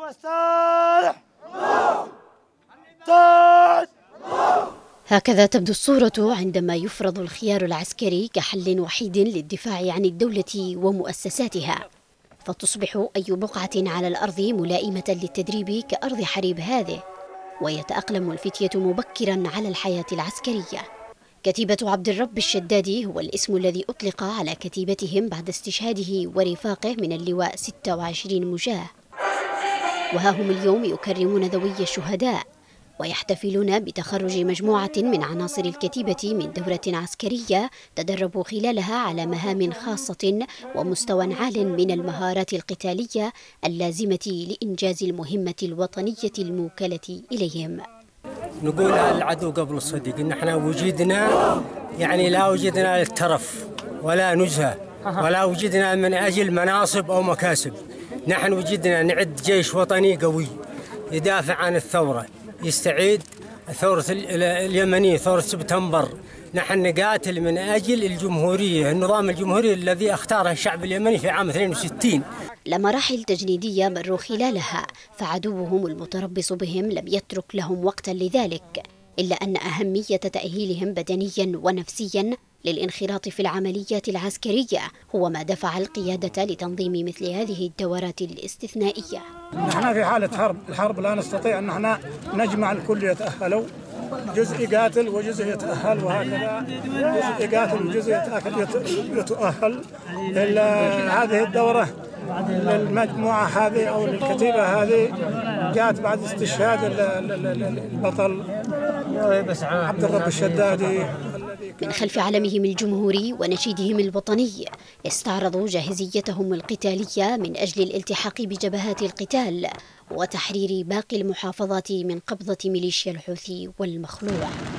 هكذا تبدو الصورة عندما يفرض الخيار العسكري كحل وحيد للدفاع عن الدولة ومؤسساتها، فتصبح أي بقعة على الأرض ملائمة للتدريب كأرض حريب هذه، ويتأقلم الفتية مبكرا على الحياة العسكرية. كتيبة عبد الرب الشدادي هو الاسم الذي أطلق على كتيبتهم بعد استشهاده ورفاقه من اللواء 26 مجاه، وها هم اليوم يكرمون ذوي الشهداء ويحتفلون بتخرج مجموعة من عناصر الكتيبة من دورة عسكرية تدربوا خلالها على مهام خاصة ومستوى عال من المهارات القتالية اللازمة لإنجاز المهمة الوطنية الموكلة إليهم. نقول على العدو قبل الصديق إن احنا وجدنا يعني لا وجدنا للترف ولا نزهة ولا وجدنا من أجل مناصب أو مكاسب، نحن وجدنا نعد جيش وطني قوي يدافع عن الثورة، يستعيد ثورة اليمنية ثورة سبتمبر. نحن نقاتل من أجل الجمهورية، النظام الجمهوري الذي اختاره الشعب اليمني في عام 62. لمراحل تجنيدية مروا خلالها، فعدوهم المتربص بهم لم يترك لهم وقتا لذلك، إلا أن أهمية تأهيلهم بدنيا ونفسيا للانخراط في العمليات العسكرية هو ما دفع القيادة لتنظيم مثل هذه الدورات الاستثنائية. نحن في حالة الحرب لا نستطيع أن احنا نجمع الكل يتأهلوا، جزء يقاتل وجزء يتأهل، وهكذا جزء يقاتل وجزء يتأهل. هذه الدورة للمجموعة هذه أو للكتيبة هذه جاءت بعد استشهاد البطل عبد الرب الشدادي. من خلف علمهم الجمهوري ونشيدهم الوطني استعرضوا جاهزيتهم القتالية من أجل الالتحاق بجبهات القتال وتحرير باقي المحافظات من قبضة ميليشيا الحوثي والمخلوع.